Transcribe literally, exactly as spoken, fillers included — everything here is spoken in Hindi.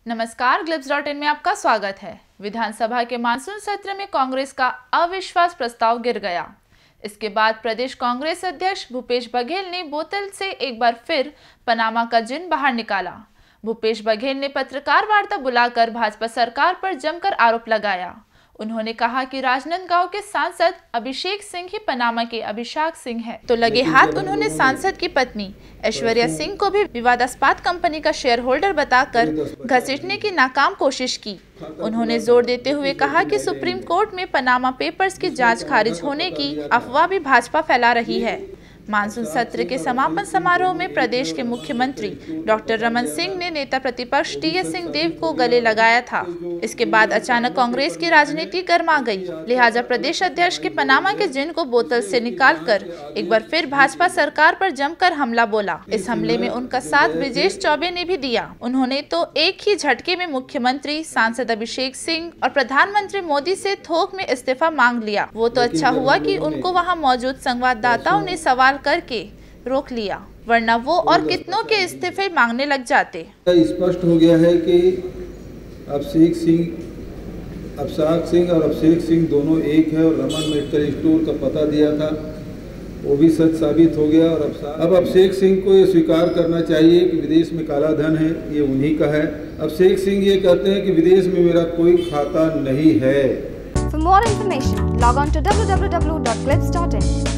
नमस्कार, ग्लिप्स डॉट इन में आपका स्वागत है। विधानसभा के मानसून सत्र में कांग्रेस का अविश्वास प्रस्ताव गिर गया। इसके बाद प्रदेश कांग्रेस अध्यक्ष भूपेश बघेल ने बोतल से एक बार फिर पनामा का जिन बाहर निकाला। भूपेश बघेल ने पत्रकार वार्ता बुलाकर भाजपा सरकार पर जमकर आरोप लगाया। उन्होंने कहा कि राजनांदगांव के सांसद अभिषेक सिंह ही पनामा के अभिषेक सिंह हैं। तो लगे हाथ उन्होंने सांसद की पत्नी ऐश्वर्या सिंह को भी विवादास्पद कंपनी का शेयर होल्डर बताकर घसीटने की नाकाम कोशिश की। उन्होंने जोर देते हुए कहा कि सुप्रीम कोर्ट में पनामा पेपर्स की जांच खारिज होने की अफवाह भी भाजपा फैला रही है। मानसून सत्र के समापन समारोह में प्रदेश के मुख्यमंत्री डॉक्टर रमन सिंह ने नेता प्रतिपक्ष टी एस सिंहदेव को गले लगाया था। इसके बाद अचानक कांग्रेस की राजनीति गर्मा गई। लिहाजा प्रदेश अध्यक्ष के पनामा के जिन को बोतल से निकालकर एक बार फिर भाजपा सरकार पर जमकर हमला बोला। इस हमले में उनका साथ ब्रिजेश चौबे ने भी दिया। उन्होंने तो एक ही झटके में मुख्यमंत्री, सांसद अभिषेक सिंह और प्रधानमंत्री मोदी से थोक में इस्तीफा मांग लिया। वो तो अच्छा हुआ कि उनको वहाँ मौजूद संवाददाताओं ने सवाल करके रोक लिया, वरना वो और कितनों के इस्तीफे मांगने लग जाते। स्पष्ट हो गया है कि अभिषेक सिंह अभिषेक सिंह और अभिषेक सिंह दोनों एक है और रमन मेडिकल स्टोर का पता दिया था, वो भी सच साबित हो गया। और अब अभिषेक सिंह को ये स्वीकार करना चाहिए कि विदेश में काला धन है, ये उन्हीं का है। अभिषेक सिंह ये कहते हैं कि विदेश में मेरा कोई खाता नहीं है। For more information, log on to w w w dot clips dot in.